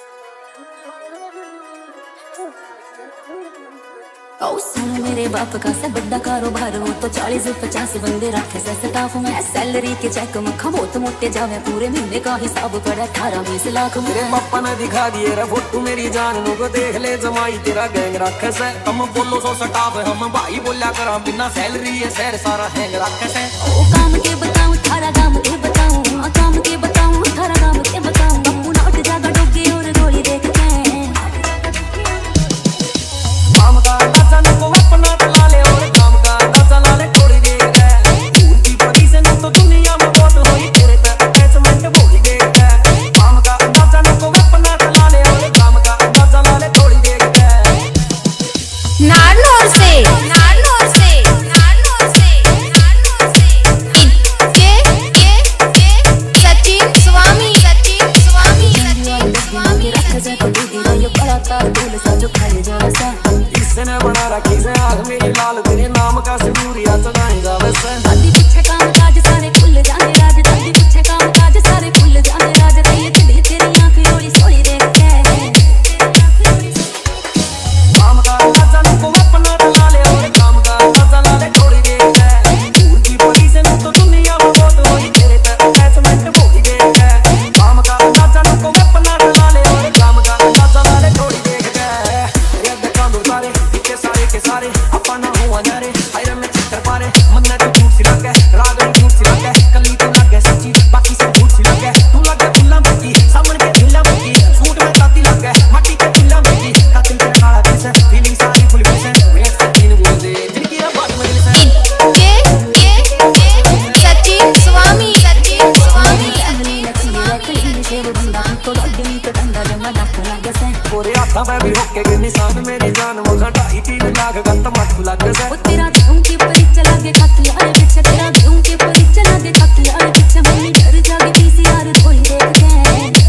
ओ सुन मेरे बाप का से बड़ा कारोबार हो तो 40 से 50 बंदे रखे से स्टाफ में सैलरी के चेक मखा बहुत मोटे जावे पूरे महीने का हिसाब पड़ा 18-20 लाख। मेरे पापा ने दिखा दिए रे फोटो मेरी जान नु को देख ले जमाई तेरा गैंग रखे से तुम बोलो सो स्टाफ हम भाई बोला करा बिना सैलरी ये शहर सारा हैंग रखे से। ओ काम के बताऊं थारा काम के बताऊं काम के बताऊं थारा काम के बताऊं अपू नाट जागा डोगे और गोली देखते काम का नचन को अपना चला ले और काम का चला ले थोड़ी देर है उनकी पोजीशन तो दुनिया में बहुत होई तेरे पे अटैचमेंट भूल गए है। काम का नचन को अपना चला ले और काम का चला ले थोड़ी देर है। नारनौर से सचिन स्वामी इसने बना रखी से आग मेरी लाल तेरे नाम का सिंदूरिया चढ़ाएगा वैसे। दादी पीछे काम काज सारे खुल जाने राज दादी पीछे काम काज सारे खुल जाने राज ये तेरी तेरी आंखें ओली सोली देख के काम का नचन को अपना चला ले और काम का चला ले थोड़ी देर है उनकी पोजीशन तो दुनिया में बहुत होई तेरे पे अटैचमेंट भूल गए है। काम का नचन को अपना चला ले और काम का चला ले थोड़ी देर है। ये देखा दो सारे इतने सारे के सारे अपना हुआ जारे आयरन में चित्र पारे मन ने तो झूठ सी लगे राग में झूठ सी लगे कली तो लगे सच्ची बाकी सब झूठ सी लगे तू लगे फुल्ला बकी सामने के ढीला बकी सूट में ताती लगे माटी के ढीला बकी कातिल से काला कैसे फीलिंग सारी फुल कैसे एक से तीन बोल दे जिनकी आवाज में दिल से सचिन स्वामी पूरे हाथा पे भी होके के निशान मेरी जान मुखा 2.5-3 लाख गंत मत लग से। ओ तेरा धूम के परीक्षा लागे खाती यार पीछे तेरा धूम के परीक्षा लागे खाती यार पीछे मम्मी डर जागी पीसी यार थोड़ी देख के